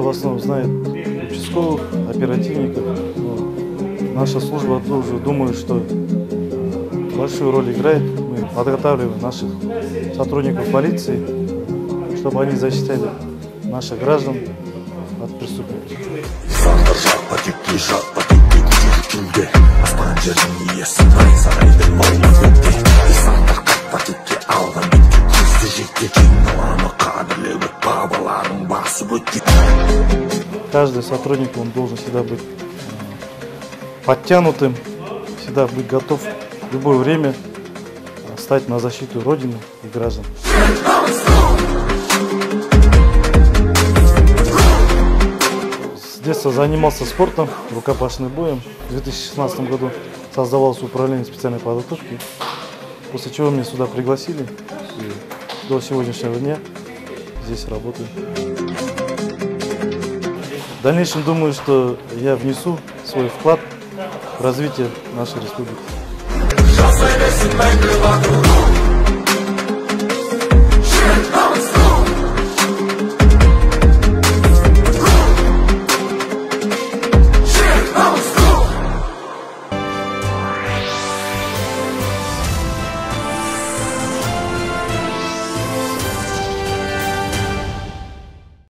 в основном знает участковых, оперативников. Но наша служба тоже думает, что большую роль играет. Мы подготавливаем наших сотрудников полиции, чтобы они защищали наших граждан от преступников. Каждый сотрудник, он должен всегда быть подтянутым, всегда быть готов в любое время стать на защиту Родины и граждан. С детства занимался спортом, рукопашным боем. В 2016 году создавалось управление специальной подготовки, после чего меня сюда пригласили и до сегодняшнего дня здесь работаю. В дальнейшем думаю, что я внесу свой вклад в развитие нашей республики.